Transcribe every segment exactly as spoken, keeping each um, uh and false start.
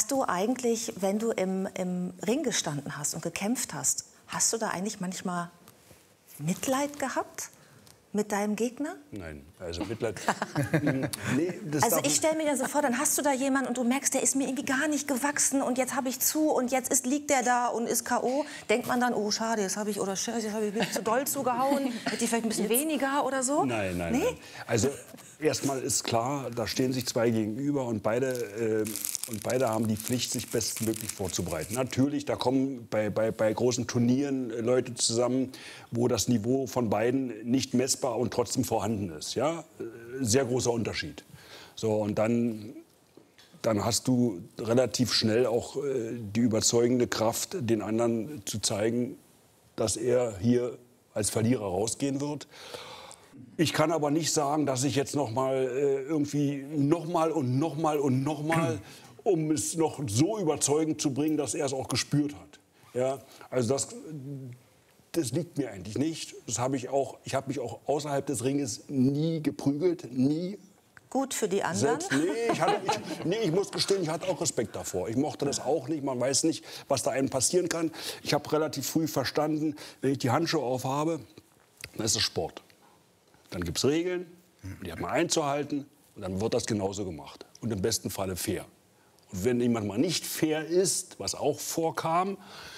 Hast du eigentlich, wenn du im, im Ring gestanden hast und gekämpft hast, hast du da eigentlich manchmal Mitleid gehabt mit deinem Gegner? Nein, also Mitleid. nee, das also darf ich stelle mir dann so vor, dann hast du da jemanden und du merkst, der ist mir irgendwie gar nicht gewachsen und jetzt habe ich zu und jetzt ist, liegt der da und ist K O. Denkt man dann, oh schade, jetzt habe ich oder scheiße, jetzt habe ich ein bisschen zu doll zugehauen, hätte ich vielleicht ein bisschen weniger oder so? Nein, nein, nee? nein. Also erstmal ist klar, da stehen sich zwei gegenüber und beide, äh, und beide haben die Pflicht, sich bestmöglich vorzubereiten. Natürlich, da kommen bei, bei, bei großen Turnieren äh, Leute zusammen, wo das Niveau von beiden nicht messbar und trotzdem vorhanden ist. Ja? Sehr großer Unterschied. So, und dann, dann hast du relativ schnell auch äh, die überzeugende Kraft, den anderen zu zeigen, dass er hier als Verlierer rausgehen wird. Ich kann aber nicht sagen, dass ich jetzt noch mal äh, irgendwie noch mal und noch mal und noch mal, um es noch so überzeugend zu bringen, dass er es auch gespürt hat. Ja, also das, das liegt mir eigentlich nicht. Das habe ich auch. Ich habe mich auch außerhalb des Ringes nie geprügelt, nie. Gut für die anderen? Selbst, nee, ich hatte, ich, nee, ich muss gestehen, ich hatte auch Respekt davor. Ich mochte das auch nicht. Man weiß nicht, was da einem passieren kann. Ich habe relativ früh verstanden, wenn ich die Handschuhe aufhabe, dann ist es Sport. Dann gibt es Regeln, die hat man einzuhalten und dann wird das genauso gemacht. Und im besten Falle fair. Und wenn jemand mal nicht fair ist, was auch vorkam,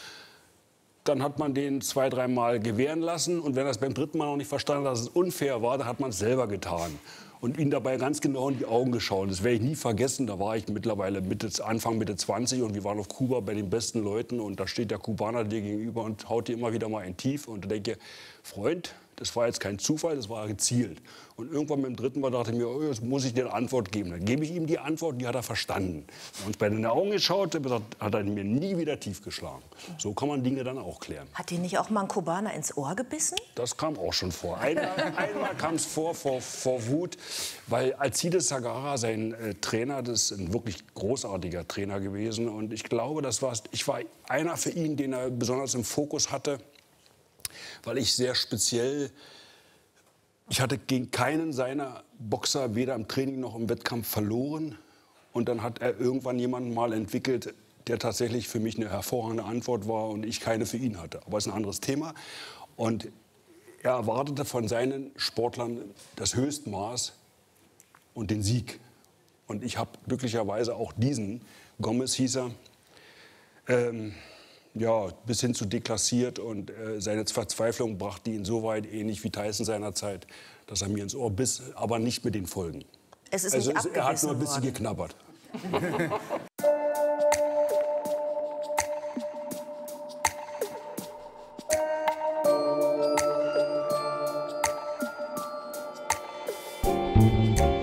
dann hat man den zwei, dreimal gewähren lassen. Und wenn er es beim dritten Mal noch nicht verstanden hat, dass es unfair war, dann hat man es selber getan. Und ihm dabei ganz genau in die Augen geschaut. Das werde ich nie vergessen. Da war ich mittlerweile Mitte, Anfang Mitte zwanzig und wir waren auf Kuba bei den besten Leuten. Und da steht der Kubaner dir gegenüber und haut dir immer wieder mal ein Tief. Und ich denke, Freund, das war jetzt kein Zufall, das war gezielt. Und irgendwann beim dritten Mal dachte ich mir, oh, jetzt muss ich dir eine Antwort geben. Dann gebe ich ihm die Antwort, die hat er verstanden. Wir haben uns bei den Augen geschaut, hat er mir nie wieder tief geschlagen. So kann man Dinge dann auch klären. Hat dir nicht auch mal ein Kubaner ins Ohr gebissen? Das kam auch schon vor. Einmal, einmal kam es vor, vor, vor Wut, weil Alcides Zagara, sein äh, Trainer, das ist ein wirklich großartiger Trainer gewesen. Und ich glaube, das war, ich war einer für ihn, den er besonders im Fokus hatte, weil ich sehr speziell, ich hatte gegen keinen seiner Boxer weder im Training noch im Wettkampf verloren. Und dann hat er irgendwann jemanden mal entwickelt, der tatsächlich für mich eine hervorragende Antwort war und ich keine für ihn hatte. Aber es ist ein anderes Thema. Und er erwartete von seinen Sportlern das Höchstmaß und den Sieg. Und ich habe glücklicherweise auch diesen, Gomez hieß er, ähm, ja, bis hin zu deklassiert. Und äh, seine Verzweiflung brachte ihn so weit, ähnlich wie Tyson seinerzeit, dass er mir ins Ohr biss, aber nicht mit den Folgen. Es ist also nicht es, er hat nur ein bisschen worden. geknabbert. Musik